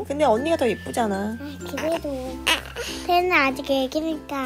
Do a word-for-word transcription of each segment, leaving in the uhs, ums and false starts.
근데 언니가 더 예쁘잖아. 그래도 혜리는 아직 애기니까.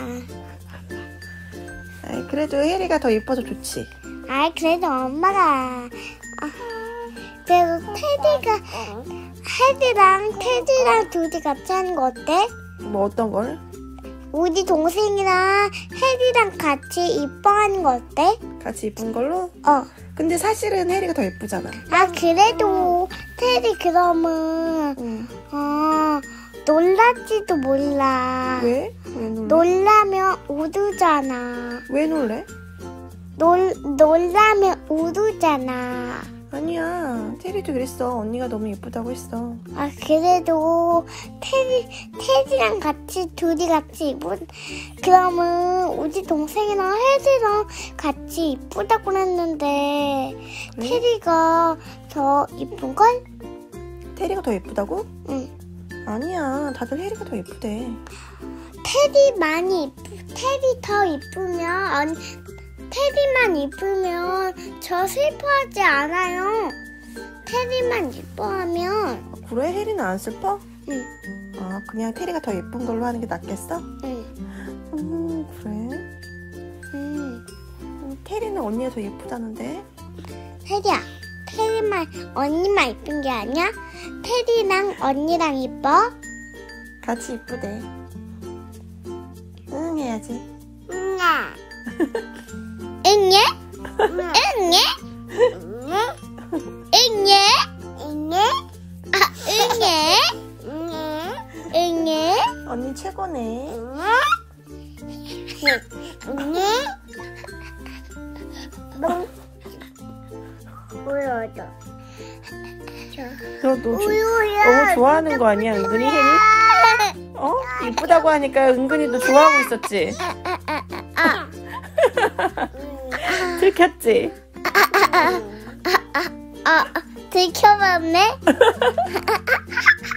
아이, 그래도 혜리가 더 예뻐서 좋지. 아이 그래도 엄마가 아, 그래도 테디가 혜리랑 테디랑 둘이 같이 하는 거 어때? 뭐 어떤 걸? 우리 동생이랑 혜리랑 같이 이뻐하는 거 어때? 같이 이쁜 걸로? 어. 근데 사실은 혜리가 더 예쁘잖아. 아 그래도 테디 그러면 응. 어 놀랄지도 몰라. 왜? 왜 놀래? 놀라면 우르잖아. 왜 놀래? 놀 놀라면 우르잖아. 아니야. 테리도 그랬어. 언니가 너무 예쁘다고 했어. 아 그래도 테디 테디랑 같이 둘이 같이 이쁜 그러면 우리 동생이랑 혜리랑 같이 이쁘다고 했는데 왜? 테디가 더 이쁜 걸? 테리가 더 예쁘다고? 응. 아니야. 다들 혜리가 더 예쁘대. 테디 많이 이쁘, 테디 더 이쁘면 언, 테디만 이쁘면 저 슬퍼하지 않아요. 테디만 이뻐하면. 그래? 혜리는 안 슬퍼? 응. 아, 그냥 테리가 더 예쁜 걸로 하는 게 낫겠어? 응. 음, 그래? 응. 음, 테리는 언니가 더 예쁘다는데? 테디야, 테디만 언니만 이쁜 게 아니야? 테디랑 언니랑 이뻐? 같이 이쁘대. 응, 해야지. 응아. 응예? 응예? 응예? 응예? 아, 응예? 응예? 응예? 언니 최고네. 응예? 뭐? 보여줘. 너, 너 조, 우유야. 너무 좋아하는 거 아니야, 은근히 혜리? 어? 이쁘다고 하니까 은근히 너 좋아하고 있었지? 아. 들켰지? 아, 들켜봤네?